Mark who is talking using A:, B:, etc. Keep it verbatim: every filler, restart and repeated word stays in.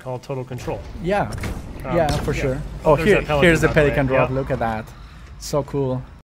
A: called Total Control.
B: Yeah, um, yeah, for yeah. sure.
A: Oh,
B: here,
A: Pelican,
B: here's the Pelican
A: the
B: drop.
A: Yep.
B: Look at that, so cool.